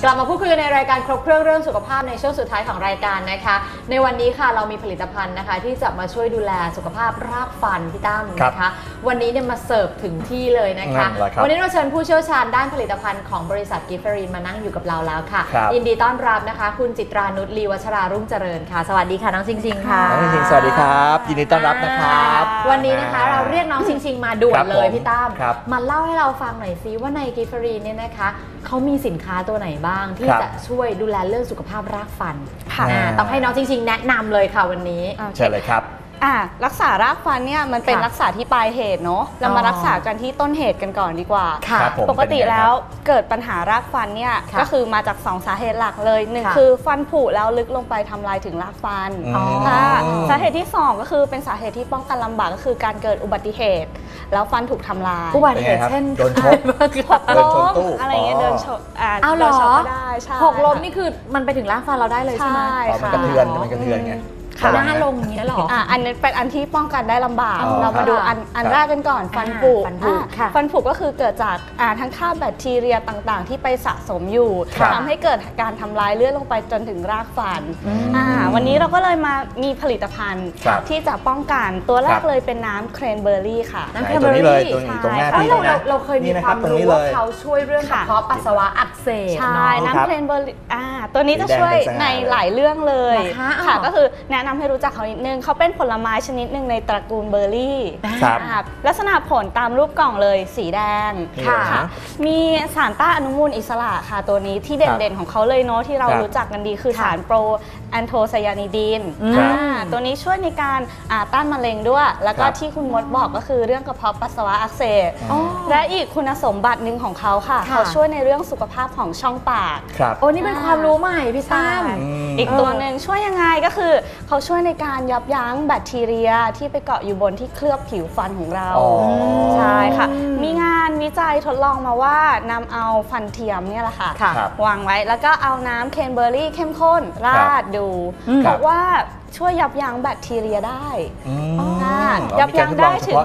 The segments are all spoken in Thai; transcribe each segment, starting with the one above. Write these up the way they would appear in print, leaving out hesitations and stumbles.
กลับมาพูดคุยกันในรายการครบเครื่องเรื่องสุขภาพในช่วงสุดท้ายของรายการนะคะในวันนี้ค่ะเรามีผลิตภัณฑ์นะคะที่จะมาช่วยดูแลสุขภาพรากฟันพี่ตั้มนะคะวันนี้เนี่ยมาเสิร์ฟถึงที่เลยนะคะวันนี้เราเชิญผู้เชี่ยวชาญด้านผลิตภัณฑ์ของบริษัทกิฟเฟอรีนมานั่งอยู่กับเราแล้วค่ะยินดีต้อนรับนะคะคุณจิตรานุช ลีวัชรารุ่งเจริญค่ะสวัสดีค่ะน้องซิงซิงค่ะน้องซิงซิงสวัสดีครับยินดีต้อนรับนะครับวันนี้นะคะเราเรียกน้องซิงซิงมาด่วนเลยพี่ตั้มมาเล่าให้เราฟังหน่อยซิว่าในกิฟเฟอรีนเนี่ยนะคะเขามีสินค้าตัวไหนบ้างที่จะช่วยดูแลเรื่องสุขภาพรากฟันต้องให้น้องจริงๆแนะนำเลยค่ะวันนี้เชิญเลยครับรักษารากฟันเนี่ยมันเป็นรักษาที่ปลายเหตุเนาะเรามารักษากันที่ต้นเหตุกันก่อนดีกว่าปกติแล้วเกิดปัญหารากฟันเนี่ยก็คือมาจาก2สาเหตุหลักเลย1คือฟันผุแล้วลึกลงไปทำลายถึงรากฟันสาเหตุที่2ก็คือเป็นสาเหตุที่ป้องกันลำบากก็คือการเกิดอุบัติเหตุแล้วฟันถูกทำลายอุบัติเหตุเช่นโดนชกหกล้มอะไรเงี้ยเดินชกเอาหรอได้ใช่หกล้มนี่คือมันไปถึงรากฟันเราได้เลยใช่ไหมมันกระเทือนไงหน้าลงอย่างนี้หรออันนี้เป็นอันที่ป้องกันได้ลำบากเรามาดูอันแรกกันก่อนฟันผุฟันผุก็คือเกิดจากทั้งค่าแบคทีเรียต่างๆที่ไปสะสมอยู่ทำให้เกิดการทำลายเลือดลงไปจนถึงรากฟันวันนี้เราก็เลยมามีผลิตภัณฑ์ที่จะป้องกันตัวแรกเลยเป็นน้ำเครนเบอร์รี่ค่ะน้ำเครนเบอร์รี่ตรงหน้าที่เราเคยมีความรู้ว่าเขาช่วยเรื่องกระเพาะปัสสาวะอักเสบใช่น้ำเครนเบอร์รี่ตัวนี้จะช่วยในหลายเรื่องเลยค่ะก็คือแนะนำให้รู้จักเขานิดนึงเขาเป็นผลไม้ชนิดหนึ่งในตระกูลเบอร์รี่ลักษณะผลตามรูปกล่องเลยสีแดงค่ะมีสารต้านอนุมูลอิสระค่ะตัวนี้ที่เด่นๆของเขาเลยเนาะที่เรารู้จักกันดีคือสารโปรแอนโทไซยานิดีนตัวนี้ช่วยในการต้านมะเร็งด้วยแล้วก็ที่คุณมดบอกก็คือเรื่องกระเพาะปัสสาวะอักเสบและอีกคุณสมบัติหนึ่งของเขาค่ะเขาช่วยในเรื่องสุขภาพของช่องปากโอ้นี่เป็นความรู้ใหม่พี่ตั้มอีกตัวหนึ่งช่วยยังไงก็คือเขาช่วยในการยับยั้งแบคทีเรียที่ไปเกาะอยู่บนที่เคลือบผิวฟันของเราใช่ค่ะมีงานวิจัยทดลองมาว่านำเอาฟันเทียมเนี่ยแหละค่ะวางไว้แล้วก็เอาน้ำเคนเบอร์รี่เข้มข้นราดดูบอกว่าช่วยยับยั้งแบคทีเรียได้ยับยั้งได้ถึง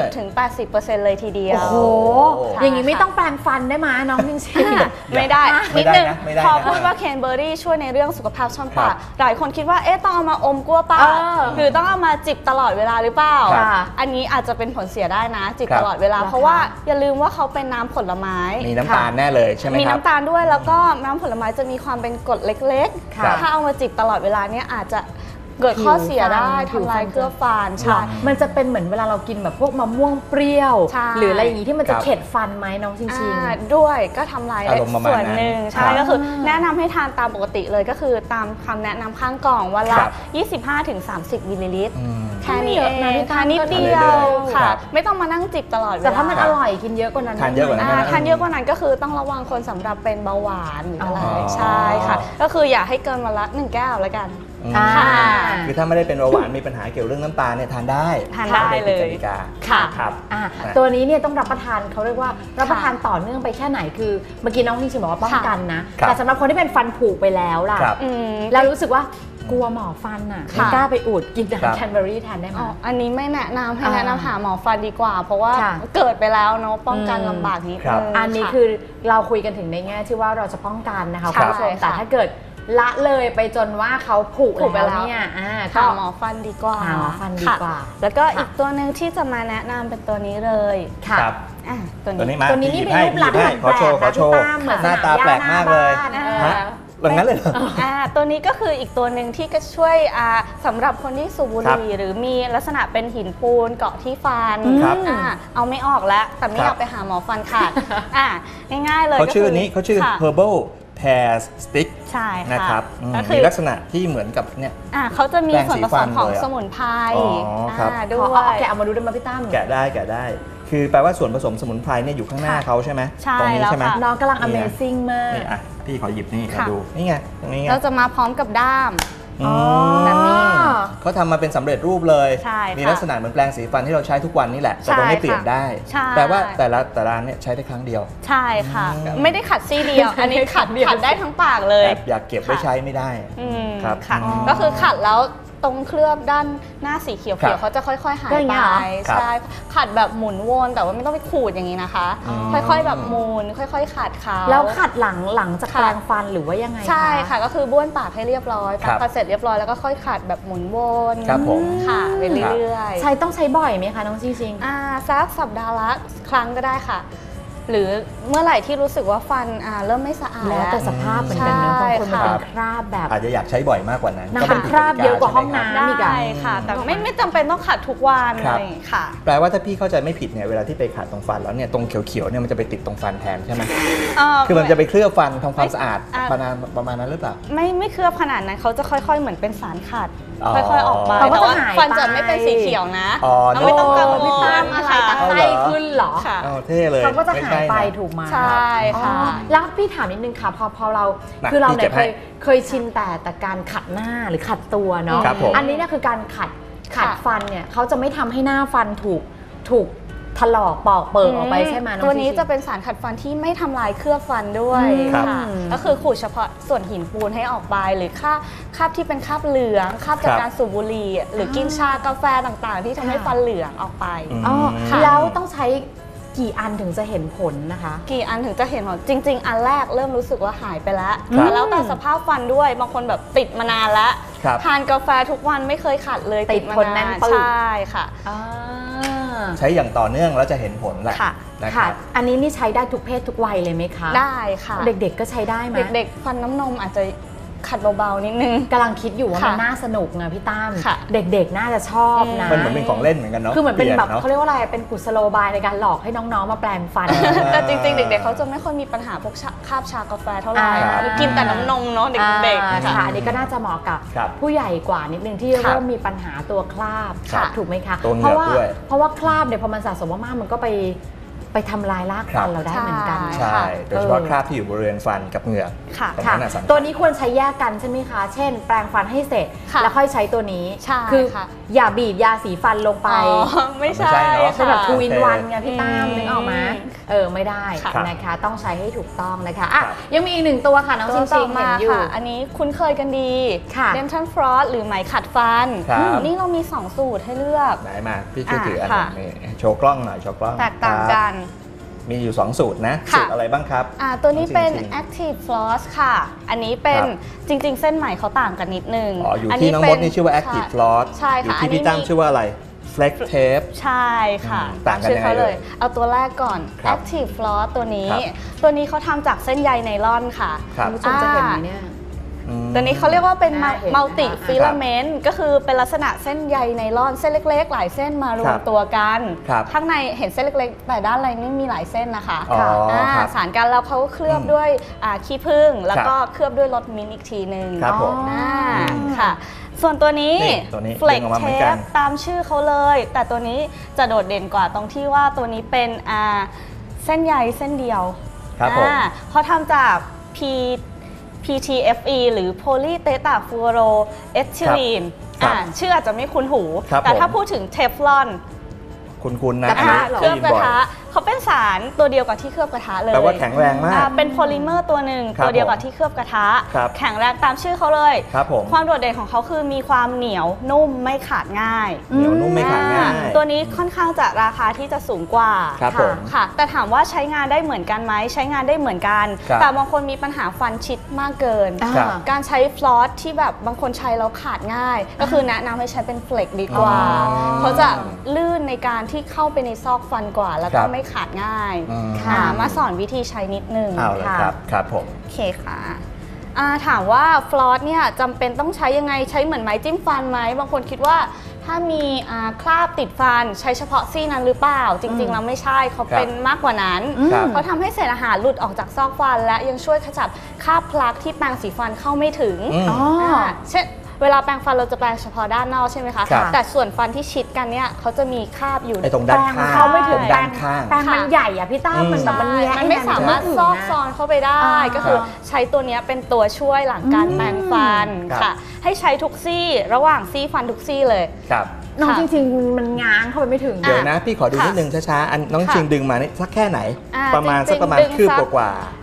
60-80% เลยทีเดียวโอ้โหอย่างนี้ไม่ต้องแปรงฟันได้ไหมน้องจริงๆไม่ได้นิดนึงพอพูดว่าเคนเบอร์รี่ช่วยในเรื่องสุขภาพช่องปากหลายคนคิดว่าต้องเอามาอมกลัวปากหรือต้องเอามาจิบตลอดเวลาหรือเปล่าอันนี้อาจจะเป็นผลเสียได้นะจิบตลอดเวลาเพราะว่าอย่าลืมว่าเขาเป็นน้ำผลไม้มีน้ำตาลแน่เลยใช่ไหมครับมีน้ำตาลด้วยแล้วก็น้ำผลไม้จะมีความเป็นกรดเล็กๆถ้าเอามาจิบตลอดเวลาเนี่ยอาจจะเกิดข้อเสียได้ทำลายเครือฟันใช่มันจะเป็นเหมือนเวลาเรากินแบบพวกมะม่วงเปรี้ยวหรืออะไรอย่างนี้ที่มันจะเข็ดฟันไหมน้องจริงๆด้วยก็ทำลายได้ส่วนหนึ่งใช่ก็คือแนะนำให้ทานตามปกติเลยก็คือตามคำแนะนำข้างกล่องวันละ 25-30 มิลลิลิตรแค่นี้เองทานนิดเดียวค่ะไม่ต้องมานั่งจิบตลอดเวลาแต่ถ้ามันอร่อยกินเยอะกว่านั้นทานเยอะกว่านั้นก็คือต้องระวังคนสำหรับเป็นเบาหวานอะไรใช่ค่ะก็คืออย่าให้เกินวันละ1 แก้วแล้วกันคือถ้าไม่ได้เป็นเบาหวานมีปัญหาเกี่ยวเรื่องน้ำตาลเนี่ยทานได้เลยค่ะครับตัวนี้เนี่ยต้องรับประทานเขาเรียกว่ารับประทานต่อเนื่องไปแค่ไหนคือเมื่อกี้น้องจริงๆบอกว่าป้องกันนะแต่สำหรับคนที่เป็นฟันผุไปแล้วล่ะแล้วรู้สึกว่ากลัวหมอฟันอ่ะไม่กล้าไปอุดกินน้ำแคนเบอรี่แทนได้ไหมอันนี้ไม่แนะนำให้แนะนำหาหมอฟันดีกว่าเพราะว่าเกิดไปแล้วเนาะป้องกันลำบากนิดนึงอันนี้คือเราคุยกันถึงในแง่ที่ว่าเราจะป้องกันนะคะคุณผู้ชมแต่ถ้าเกิดละเลยไปจนว่าเขาผุไปแล้วเนี่ยหาหมอฟันดีกว่าแล้วก็อีกตัวหนึ่งที่จะมาแนะนำเป็นตัวนี้เลยครับตัวนี้นี่เป็นรูปลักษณ์แปลกหน้าตาแปลกมากเลยแบบนั้นเลยตัวนี้ก็คืออีกตัวหนึ่งที่ก็ช่วยสำหรับคนที่สูบบุหรี่หรือมีลักษณะเป็นหินปูนเกาะที่ฟันเอาไม่ออกแล้วแต่ไม่อยากไปหาหมอฟันขาดง่ายๆเลยเขาชื่อนี้เขาชื่อ herbal hair stick ใช่นะครับมีลักษณะที่เหมือนกับเนี่ยเขาจะมีส่วนผสมของสมุนไพรด้วยแกะเอามาดูได้ไหมพี่ตั้มแกะได้คือแปลว่าส่วนผสมสมุนไพรเนี่ยอยู่ข้างหน้าเขาใช่ไหมตรงนี้ใช่ไหมน้องกำลัง Amazing มากนี่พี่ขอหยิบนี่มาดูนี่ไงตรงนี้เราจะมาพร้อมกับด้ามแบบนี้เขาทำมาเป็นสำเร็จรูปเลยมีลักษณะเหมือนแปรงสีฟันที่เราใช้ทุกวันนี่แหละแต่ตรงนี้เปลี่ยนได้แต่ว่าแต่ละเนี่ยใช้ได้ครั้งเดียวใช่ค่ะไม่ได้ขัดซี่เดียวอันนี้ขัดได้ทั้งปากเลยอยากเก็บไว้ใช้ไม่ได้ครับก็คือขัดแล้วตรงเคลือบด้านหน้าสีเขียวเขาจะค่อยๆหายไปใช่ขัดแบบหมุนวนแต่ว่าไม่ต้องไปขูดอย่างนี้นะคะค่อยๆแบบหมุนค่อยๆขัดเขาแล้วขัดหลังจากแปรงฟันหรือว่ายังไงใช่ค่ะก็คือบ้วนปากให้เรียบร้อยแปรงฟันเสร็จเรียบร้อยแล้วก็ค่อยขัดแบบหมุนวนค่ะไปเรื่อยๆต้องใช้บ่อยไหมคะน้องจริงๆสักสัปดาห์ละครั้งก็ได้ค่ะหรือเมื่อไหร่ที่รู้สึกว่าฟันเริ่มไม่สะอาดแล้วแต่สภาพเหมือนกันนะบางคนมันเป็นคราบแบบอาจจะอยากใช้บ่อยมากกว่านั้นก็เป็นคราบเยอะกว่าห้องน้ำอีกได้ค่ะแต่ไม่จำเป็นต้องขัดทุกวันเลยค่ะแปลว่าถ้าพี่เข้าใจไม่ผิดเนี่ยเวลาที่ไปขัดตรงฟันแล้วเนี่ยตรงเขียวๆเนี่ยมันจะไปติดตรงฟันแทนใช่ไหมคือมันจะไปเคลือบฟันทำความสะอาดประมาณนั้นหรือเปล่าไม่เคลือบขนาดนั้นเขาจะค่อยๆเหมือนเป็นสารขัดค่อยๆออกมาแต่ว่าฟันจะไม่เป็นสีเขียวนะไม่ต้องกังวลตามอะไรตาไส้ขึ้นหรอเท่เลยเขาก็จะหายไปถูกไหมใช่ค่ะแล้วพี่ถามนิดนึงค่ะพอเราคือเราเนี่ยเคยชินแต่การขัดหน้าหรือขัดตัวเนาะอันนี้เนี่ยคือการขัดฟันเนี่ยเขาจะไม่ทำให้หน้าฟันถูกถลอกปอกเปิดออกไปใช่ไหมตัวนี้จะเป็นสารขัดฟันที่ไม่ทำลายเคลือบฟันด้วยค่ะก็คือขูดเฉพาะส่วนหินปูนให้ออกไปหรือคราบที่เป็นคราบเหลืองคราบจากการสูบบุหรี่หรือกินชากาแฟต่างๆที่ทำให้ฟันเหลืองออกไปแล้วต้องใช้กี่อันถึงจะเห็นผลนะคะกี่อันถึงจะเห็นผลจริงๆอันแรกเริ่มรู้สึกว่าหายไปแล้วแต่สภาพฟันด้วยบางคนแบบติดมานานแล้วทานกาแฟทุกวันไม่เคยขัดเลยติดมานานใช่ค่ะใช้อย่างต่อเนื่องแล้วจะเห็นผลแหละค่ะอันนี้นี่ใช้ได้ทุกเพศทุกวัยเลยไหมคะได้ค่ะเด็กๆก็ใช้ได้ไหมเด็กๆฟันน้ำนมอาจจะขัดเบาๆนิดนึงกำลังคิดอยู่ว่ามันน่าสนุกนะพี่ตั้มเด็กๆน่าจะชอบนะมันเหมือนเป็นของเล่นเหมือนกันเนาะคือเหมือนเป็นแบบเขาเรียกว่าอะไรเป็นกุศโลบายในการหลอกให้น้องๆมาแปลงฟันแต่จริงๆเด็กๆเขาจะไม่ค่อยมีปัญหาพวกคราบชากาแฟเท่าไหร่กินแต่น้ำนมเนาะเด็กๆค่ะอันนี้ก็น่าจะเหมาะกับผู้ใหญ่กว่านิดนึงที่เริ่มมีปัญหาตัวคราบถูกไหมคะเพราะว่าคราบเนี่ยพอมันสะสมมากๆมันก็ไปทำลายรากฟันเราได้เหมือนกันใช่โดยเฉพาะคราบที่อยู่บริเวณฟันกับเหงือกตัวนี้ควรใช้แยกกันใช่ไหมคะเช่นแปรงฟันให้เสร็จแล้วค่อยใช้ตัวนี้คืออย่าบีบยาสีฟันลงไปไม่ใช่เป็นแบบทูอินวันไงพี่ตั้มนึกออกมาไม่ได้นะคะต้องใช้ให้ถูกต้องนะคะยังมีอีกหนึ่งตัวค่ะน้องชิงชิงเห็นอยู่อันนี้คุ้นเคยกันดีDental Floss หรือไหมขัดฟันนี่เรามี2สูตรให้เลือกไหนมาพี่ช่วยถืออันนี้โชว์กล้องหน่อยโชว์กล้องแตกต่างกันมีอยู่2สูตรนะสูตรอะไรบ้างครับตัวนี้เป็น Active Floss ค่ะอันนี้เป็นจริงๆเส้นไหมเขาต่างกันนิดนึงอยู่ที่น้องมดนี่ชื่อว่า Active Floss อยู่ที่พี่ตั้มชื่อว่าอะไร Flex Tape ใช่ค่ะต่างกันยังไงเลยเอาตัวแรกก่อน Active Floss ตัวนี้เขาทำจากเส้นใยไนลอนค่ะคุณผู้ชมจะเห็นไหมเนี่ยตัวนี้เขาเรียกว่าเป็นมัลติฟิลาเมนต์ก็คือเป็นลักษณะเส้นใยไนลอนเส้นเล็กๆหลายเส้นมารวมตัวกันข้างในเห็นเส้นเล็กๆแต่ด้านในนี่มีหลายเส้นนะคะสารกันแล้วเขาเคลือบด้วยขี้ผึ้งแล้วก็เคลือบด้วยรสมิ้นท์อีกทีหนึ่งค่ะส่วนตัวนี้ Flex Tape ตามชื่อเขาเลยแต่ตัวนี้จะโดดเด่นกว่าตรงที่ว่าตัวนี้เป็นเส้นใยเส้นเดียวเขาทำจากPTFE หรือ polytetafluoroethylene ชื่ออาจจะไม่คุ้นหูแต่ถ้าพูดถึงเทฟลอนคุณนะเคลือบกระทะเขาเป็นสารตัวเดียวกับที่เคลือบกระทะเลยแปลว่าแข็งแรงมากเป็นโพลิเมอร์ตัวหนึ่งตัวเดียวกับที่เคลือบกระทะแข็งแรงตามชื่อเขาเลยความโดดเด่นของเขาคือมีความเหนียวนุ่มไม่ขาดง่ายเหนียวนุ่มไม่ขาดง่ายตัวนี้ค่อนข้างจะราคาที่จะสูงกว่าค่ะแต่ถามว่าใช้งานได้เหมือนกันไหมใช้งานได้เหมือนกันแต่บางคนมีปัญหาฟันชิดมากเกินการใช้ฟลอสที่แบบบางคนใช้แล้วขาดง่ายก็คือแนะนำให้ใช้เป็นเฟล็กดีกว่าเขาจะลื่นในการที่เข้าไปในซอกฟันกว่าแล้วก็ไม่ขาดง่ายมาสอนวิธีใช้นิดนึงค่ะครับผมโอเคค่ะถามว่าฟลอสเนี่ยจำเป็นต้องใช้ยังไงใช้เหมือนไม้จิ้มฟันไหมบางคนคิดว่าถ้ามีคราบติดฟันใช้เฉพาะซี่นั้นหรือเปล่าจริงๆแล้วไม่ใช่เขาเป็นมากกว่านั้นเขาทำให้เศษอาหารหลุดออกจากซอกฟันและยังช่วยขจัดคราบพลักที่แปรงสีฟันเข้าไม่ถึงเช่นเวลาแปรงฟันเราจะแปรงเฉพาะด้านนอกใช่ไหมคะแต่ส่วนฟันที่ชิดกันเนี่ยเขาจะมีคราบอยู่ตรงด้านข้างเขาไม่ถึงด้านข้างแปรงมันใหญ่อะพี่ตั้มมันแบบมันไม่สามารถซอกซอนเข้าไปได้ก็คือใช้ตัวนี้เป็นตัวช่วยหลังการแปรงฟันค่ะให้ใช้ทุกซี่ระหว่างซี่ฟันทุกซี่เลยน้องจริงๆมันง้างเข้าไปไม่ถึงเดี๋ยวนะพี่ขอดูนิดนึงช้าๆน้องจริงดึงมานี่สักแค่ไหนประมาณคืบกว่า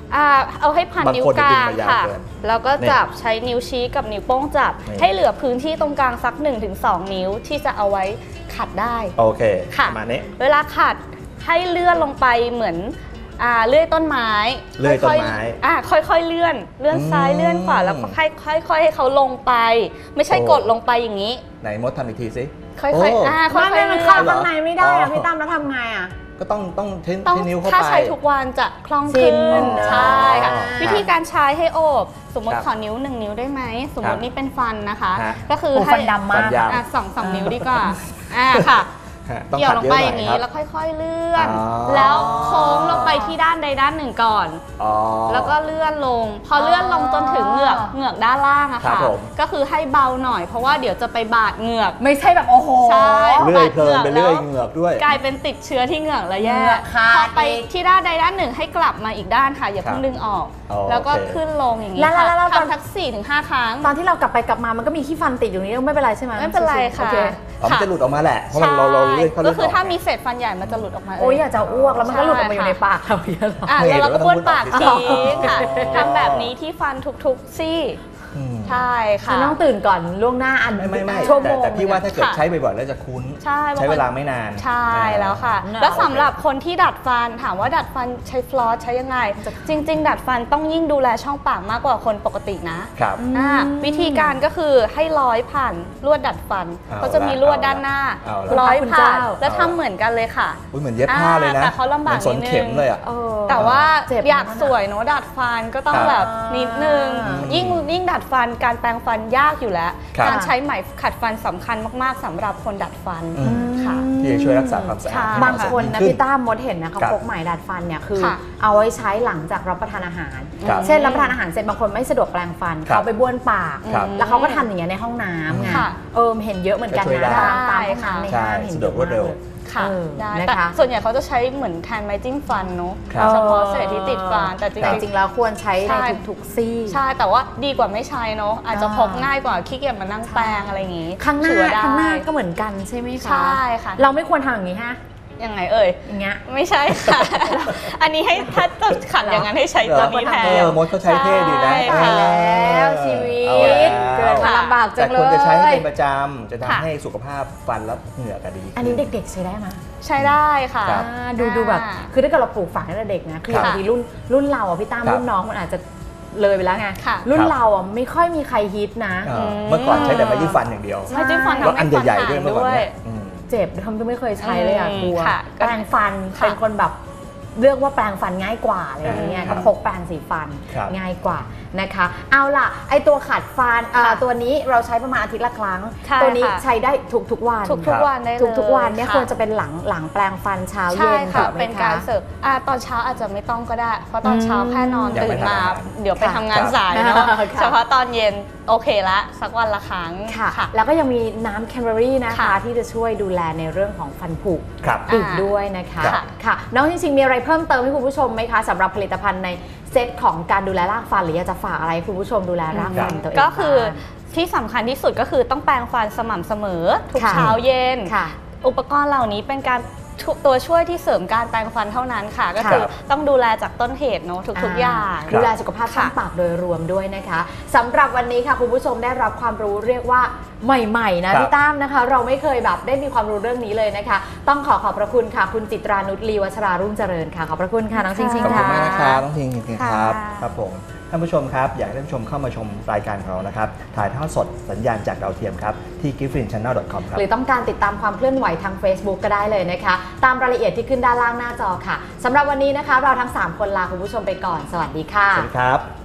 เอาให้พันนิ้วกลางค่ะแล้วก็จับใช้นิ้วชี้กับนิ้วโป้งจับให้เหลือพื้นที่ตรงกลางสัก 1-2 นิ้วที่จะเอาไว้ขัดได้โอเคค่ะประมาณนี้เวลาขัดให้เลื่อนลงไปเหมือนเลื่อยต้นไม้ค่อยๆเลื่อนซ้ายเลื่อนขวาแล้วก็ค่อยๆให้เขาลงไปไม่ใช่กดลงไปอย่างนี้ไหนมดทำอีกทีสิค่อยๆค่อยๆมันเข้าข้างในไม่ได้อะพี่ตั้มแล้วทำไงอะก็ต้องเทนิ้วเข้าไปถ้าใช้ทุกวันจะคล่องขึ้นใช่ค่ะวิธีการใช้ให้โอบสมมติขอนิ้ว1 นิ้วได้ไหมสมมตินี่เป็นฟันนะคะก็คือให้ฟันดำมาก 2 นิ้วดีกว่าค่ะเกี่ยวลงไปอย่างนี้แล้วค่อยๆเลื่อนแล้วโค้งลงไปที่ด้านใดด้านหนึ่งก่อนแล้วก็เลื่อนลงพอเลื่อนลงจนถึงเหงือกด้านล่างอะค่ะก็คือให้เบาหน่อยเพราะว่าเดี๋ยวจะไปบาดเหงือกไม่ใช่แบบโอ้โหใช่เลื่อยเพลินไปเลื่อยเหงือกด้วยกลายเป็นติดเชื้อที่เหงือกแล้วแย่พอไปที่ด้านใดด้านหนึ่งให้กลับมาอีกด้านค่ะอย่าเพิ่งดึงออกแล้วก็ขึ้นลงอย่างนี้ค่ะทำสัก 4-5 ครั้งตอนที่เรากลับไปกลับมามันก็มีขี้ฟันติดอยู่นี้ไม่เป็นไรใช่ไหมไม่เป็นไรค่ะมันจะหลุดออกมาแหละเพราะเราเลื่อยเขาก็คือถ้ามีเศษฟันใหญ่มันจะหลุดออกมาโอ้ยอยากจะอ้วกแล้วมันก็หลุดออกมาอยู่ในปากเราเยอะแล้วเราก็บ้วนปากทิ้งค่ะทำแบบนี้ที่ฟันทุกๆซี่ใช่ค่ะต้องตื่นก่อนล่วงหน้าอันไม่แต่พี่ว่าถ้าเกิดใช้บ่อยๆแล้วจะคุ้นใช้เวลาไม่นานใช่แล้วค่ะแล้วสำหรับคนที่ดัดฟันถามว่าดัดฟันใช้ฟลอสใช้ยังไงจริงๆดัดฟันต้องยิ่งดูแลช่องปากมากกว่าคนปกตินะครับวิธีการก็คือให้ร้อยผ่านลวดดัดฟันเขาจะมีลวดด้านหน้าร้อยผ่านแล้วทำเหมือนกันเลยค่ะเหมือนเย็บผ้าเลยนะแต่เขาลำบากนิดนึงแต่ว่าอยากสวยเนาะดัดฟันก็ต้องแบบนิดนึงยิ่งดัดฟันการแปรงฟันยากอยู่แล้วการใช้ไหมขัดฟันสำคัญมากๆสำหรับคนดัดฟันค่ะที่จะช่วยรักษาความสะอาดบางคนนะพี่ตั้มมดเห็นนะเขาพกไหมดัดฟันเนี่ยคือเอาไว้ใช้หลังจากรับประทานอาหารเช่นรับประทานอาหารเสร็จบางคนไม่สะดวกแปรงฟันเขาไปบ้วนปากแล้วเขาก็ทำอย่างเงี้ยในห้องน้ำไงเห็นเยอะเหมือนกันนะตามห้างในห้างเห็นเยอะมากเลยค่ะแต่ส่วนใหญ่เขาจะใช้เหมือนแทนไม้จิ้มฟันเนาะเฉพาะเศษที่ติดฟันแต่จริงๆแล้วควรใช้ในทุกๆซี่ใช่แต่ว่าดีกว่าไม่ใช้เนาะอาจจะพกง่ายกว่าขี้เกียจมานั่งแปรงอะไรอย่างงี้ข้างหน้าก็เหมือนกันใช่ไหมคะใช่ค่ะเราไม่ควรทำอย่างนี้ฮะยังไงอย่างเงี้ยไม่ใช่ค่ะอันนี้ให้ถ้าจะขัดอย่างนั้นให้ใช้ตัวนี้แทนมดเขาใช้เท่ดีนะตายแล้วชีวิตเกิดมาลำบากจังเลยแต่ควรจะใช้ให้เป็นประจำจะทำให้สุขภาพฟันและเหงือกดีอันนี้เด็กๆใช้ได้ไหมใช้ได้ค่ะดูแบบคือถ้าเกิดเราปลูกฝังตั้งแต่เด็กนะคือบางทีรุ่นเราอ่ะพี่ตั้มรุ่นน้องมันอาจจะเลยไปแล้วไงรุ่นเราอ่ะไม่ค่อยมีใครฮิตนะเมื่อก่อนใช้แต่ไม้จิ้มฟันอย่างเดียวไม้จิ้มฟันทำให้ฟันหายด้วยเจ็บทำไม่เคยใช้เลยอ่ะกลัวแปรงฟันเป็นคนแบบเลือกว่าแปรงฟันง่ายกว่าอะไรอย่างเงี้ยก็พกแปรงสีฟันง่ายกว่านะคะเอาล่ะไอตัวขัดฟันตัวนี้เราใช้ประมาณอาทิตย์ละครั้งตัวนี้ใช้ได้ทุกวันทุกวันได้เลยทุกวันเนี่ยควรจะเป็นหลังแปรงฟันเช้าเย็นค่ะเป็นการเสิร์ฟตอนเช้าอาจจะไม่ต้องก็ได้เพราะตอนเช้าแค่นอนตื่นมาเดี๋ยวไปทำงานสายเนาะเฉพาะตอนเย็นโอเคละสักวันละครั้งค่ะแล้วก็ยังมีน้ำแคนเบอรี่นะคะที่จะช่วยดูแลในเรื่องของฟันผุอีกด้วยนะคะค่ะน้องจริงๆมีอะไรเพิ่มเติมให้คุณผู้ชมไหมคะสำหรับผลิตภัณฑ์ในเซตของการดูแลรากฟันหรืออยากจะฝากอะไรคุณผู้ชมดูแลรากฟันตัวเองก็คือที่สำคัญที่สุดก็คือต้องแปรงฟันสม่ำเสมอทุกเช้าเย็นอุปกรณ์เหล่านี้เป็นการตัวช่วยที่เสริมการแปรงฟันเท่านั้นค่ะก็คือต้องดูแลจากต้นเหตุเนาะทุกอย่างดูแลสุขภาพช่องปากโดยรวมด้วยนะคะสำหรับวันนี้ค่ะคุณผู้ชมได้รับความรู้เรียกว่าใหม่ๆนะพี่ตั้มนะคะเราไม่เคยแบบได้มีความรู้เรื่องนี้เลยนะคะต้องขอบพระคุณค่ะคุณจิตรานุช ลีวัชรารุ่งเจริญค่ะขอบพระคุณค่ะน้องชิงชิงค่ะขอบคุณมากนะครับน้องชิงชิงครับผมท่านผู้ชมครับอยากให้ท่านผู้ชมเข้ามาชมรายการของเรานะครับถ่ายทอดสดสัญญาณจากดาวเทียมครับที่ giftfrinchannel.com ครับหรือต้องการติดตามความเคลื่อนไหวทาง Facebook ก็ได้เลยนะคะตามรายละเอียดที่ขึ้นด้านล่างหน้าจอค่ะสำหรับวันนี้นะคะเราทั้ง3คนลาคุณผู้ชมไปก่อนสวัสดีค่ะสวัสดีครับ